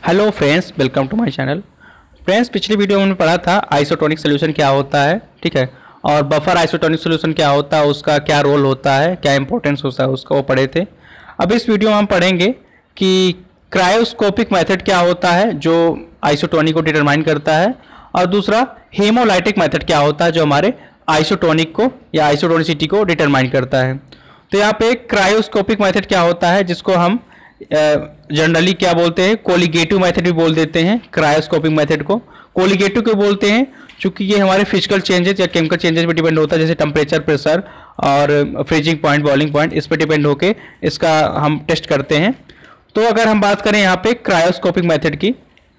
Hello friends, welcome to my channel. Friends, पिछली video में हमने पढ़ा था आइसोटोनिक सोल्यूशन क्या होता है, ठीक है, और बफर आइसोटोनिक सोल्यूशन क्या होता है, उसका क्या रोल होता है, क्या इंपॉर्टेंस होता है उसका, वो पढ़े थे। अब इस वीडियो में हम पढ़ेंगे कि क्रायोस्कोपिक मेथड क्या होता है जो आइसोटोनिक को डिटरमाइन करता है, और दूसरा हेमोलाइटिक मेथड क्या होता है जो हमारे आइसोटोनिक को या आइसोटोनिसिटी को डिटरमाइन करता है। तो यहाँ पे क्रायोस्कोपिक मेथड क्या होता है, जिसको हम जनरली क्या बोलते हैं, कोलिगेटिव मेथड भी बोल देते हैं। क्रायोस्कोपिक मेथड को कोलिगेटिव क्यों बोलते हैं, क्योंकि ये हमारे फिजिकल चेंजेस या केमिकल चेंजेस पे डिपेंड होता है, जैसे टेम्परेचर, प्रेशर और फ्रीजिंग पॉइंट, बॉइलिंग पॉइंट, इस पर डिपेंड होके इसका हम टेस्ट करते हैं। तो अगर हम बात करें यहाँ पे क्रायोस्कोपिक मेथड की,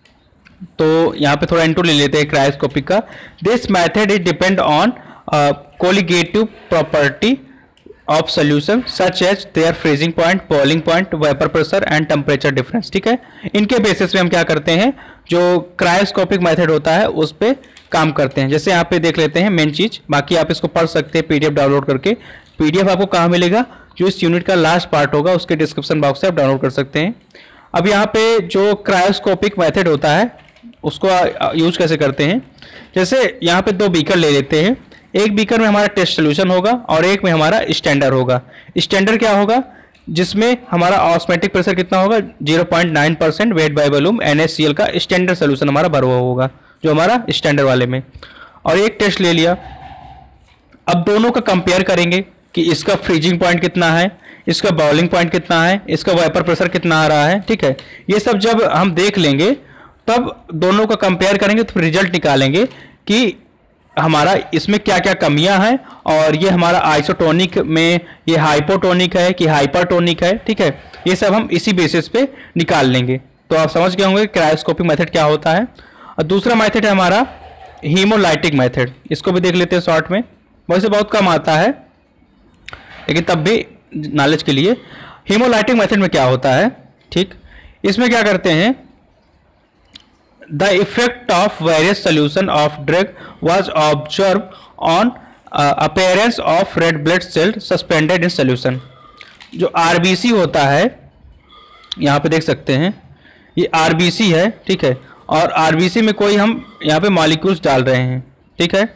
तो यहाँ पे थोड़ा इंट्रो ले लेते हैं क्रायोस्कोपिक का। This method is depend on colligative property of solution such as their freezing point, boiling point, vapour pressure and temperature difference. ठीक है, इनके बेसिस पे हम क्या करते हैं, जो क्रायोस्कोपिक मेथड होता है उस पे काम करते हैं। जैसे यहाँ पे देख लेते हैं मेन चीज, बाकी आप इसको पढ़ सकते हैं पीडीएफ डाउनलोड करके। पीडीएफ आपको कहाँ मिलेगा, जो इस यूनिट का लास्ट पार्ट होगा उसके डिस्क्रिप्शन बॉक्स से आप डाउनलोड कर सकते हैं। अब यहाँ पे जो क्रायोस्कोपिक मेथड होता है उसको यूज कैसे करते हैं, जैसे यहाँ पे दो बीकर ले लेते हैं। एक बीकर में हमारा टेस्ट सोल्यूशन होगा और एक में हमारा स्टैंडर्ड होगा। स्टैंडर्ड क्या होगा, जिसमें हमारा ऑस्मेटिक प्रेशर कितना होगा, 0.9% वेट बाय वॉल्यूम NaCl का स्टैंडर्ड सोल्यूशन हमारा भरा हुआ होगा, जो हमारा स्टैंडर्ड वाले में। और एक टेस्ट ले लिया। अब दोनों का कंपेयर करेंगे कि इसका फ्रीजिंग पॉइंट कितना है, इसका बॉइलिंग पॉइंट कितना है, इसका वेपर प्रेशर कितना आ रहा है। ठीक है, ये सब जब हम देख लेंगे तब दोनों का कंपेयर करेंगे तो रिजल्ट निकालेंगे कि हमारा इसमें क्या क्या कमियां हैं, और ये हमारा आइसोटोनिक में ये हाइपोटोनिक है कि हाइपरटोनिक है। ठीक है, ये सब हम इसी बेसिस पे निकाल लेंगे। तो आप समझ गए होंगे क्रायोस्कोपिक मेथड क्या होता है। और दूसरा मेथड है हमारा हीमोलाइटिक मेथड। इसको भी देख लेते हैं शॉर्ट में, वैसे बहुत कम आता है लेकिन तब भी नॉलेज के लिए। हीमोलाइटिक मेथड में क्या होता है, ठीक, इसमें क्या करते हैं, the effect of various solution of drug was observed on appearance of red blood cell suspended in solution। जो RBC होता है, यहाँ पे देख सकते हैं ये RBC है, ठीक है, और RBC में कोई हम यहाँ पे मॉलिक्यूल्स डाल रहे हैं। ठीक है,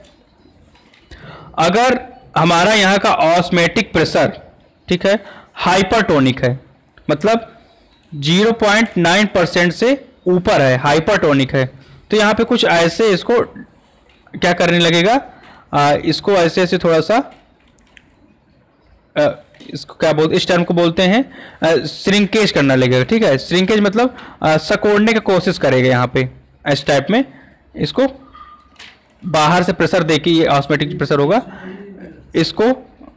अगर हमारा यहाँ का ऑस्मेटिक प्रेशर, ठीक है, हाइपरटोनिक है, मतलब 0.9% से ऊपर है, हाइपरटोनिक है, तो यहाँ पे कुछ ऐसे इसको क्या करने लगेगा, इसको ऐसे ऐसे थोड़ा सा इसको क्या बोलते, इस टर्म को बोलते हैं श्रिंकेज करना लगेगा। ठीक है, श्रिंकेज मतलब सकोड़ने की कोशिश करेगा। यहाँ पे इस टाइप में इसको बाहर से प्रेशर देके, ये ऑस्मेटिक प्रेशर होगा इसको,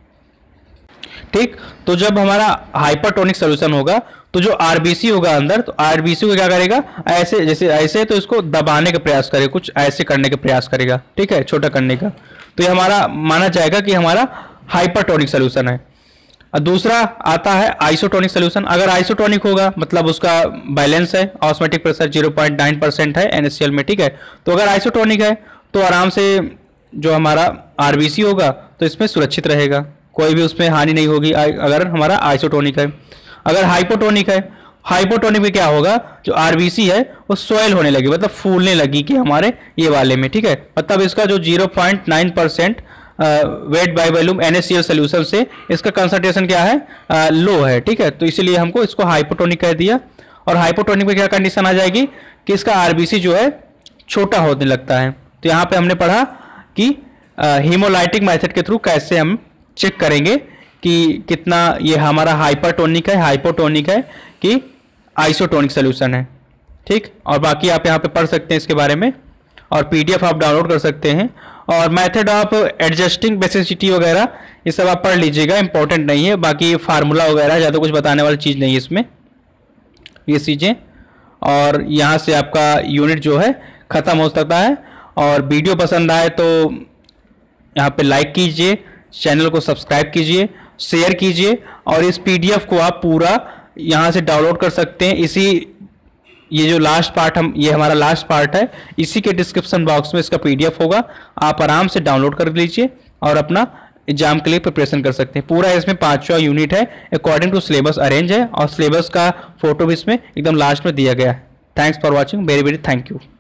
ठीक। तो जब हमारा हाइपरटोनिक सोल्यूशन होगा तो जो आरबीसी होगा अंदर, तो आरबीसी को क्या करेगा, ऐसे जैसे ऐसे, तो इसको दबाने का प्रयास करेगा, कुछ ऐसे करने का प्रयास करेगा। ठीक है, छोटा करने का, तो ये हमारा माना जाएगा कि हमारा हाइपरटोनिक सोल्यूशन है। और दूसरा आता है आइसोटोनिक सोल्यूशन। अगर आइसोटोनिक होगा मतलब उसका बैलेंस है, ऑस्मेटिक प्रेशर 0.9% है NaCl में। ठीक है, तो अगर आइसोटोनिक है तो आराम से जो हमारा आरबीसी होगा तो इसमें सुरक्षित रहेगा, कोई भी उसमें हानि नहीं होगी अगर हमारा आइसोटोनिक है। अगर हाइपोटोनिक है, हाइपोटोनिक में क्या होगा, जो आरबीसी है वो सोयल होने लगी, मतलब फूलने लगी कि हमारे ये वाले में। ठीक है, मतलब इसका जो 0.9% weight by volume NaCl solution से इसका कंसंट्रेशन क्या है, लो है। ठीक है, तो इसीलिए हमको इसको हाइपोटोनिक कह दिया। और हाइपोटोनिक में क्या कंडीशन आ जाएगी कि इसका आरबीसी जो है छोटा होने लगता है। तो यहाँ पे हमने पढ़ा कि हीमोलाइटिक मेथड के थ्रू कैसे हम चेक करेंगे कि कितना ये हमारा हाइपरटोनिक है, हाइपोटोनिक है कि आइसोटोनिक सोल्यूशन है। ठीक, और बाकी आप यहाँ पे पढ़ सकते हैं इसके बारे में, और पीडीएफ आप डाउनलोड कर सकते हैं। और मेथड ऑफ एडजस्टिंग बेसिसिटी वगैरह ये सब आप पढ़ लीजिएगा, इंपॉर्टेंट नहीं है। बाकी फार्मूला वगैरह ज़्यादा कुछ बताने वाली चीज़ नहीं है इसमें, ये चीज़ें। और यहाँ से आपका यूनिट जो है ख़त्म हो सकता है। और वीडियो पसंद आए तो यहाँ पे लाइक कीजिए, चैनल को सब्सक्राइब कीजिए, शेयर कीजिए, और इस पीडीएफ को आप पूरा यहाँ से डाउनलोड कर सकते हैं। ये जो लास्ट पार्ट ये हमारा लास्ट पार्ट है, इसी के डिस्क्रिप्शन बॉक्स में इसका पीडीएफ होगा, आप आराम से डाउनलोड कर लीजिए और अपना एग्जाम के लिए प्रिपरेशन कर सकते हैं। पूरा इसमें 5वां यूनिट है, अकॉर्डिंग टू सिलेबस अरेंज है, और सिलेबस का फोटो भी इसमें एकदम लास्ट में दिया गया है। Thanks for watching, very very thank you.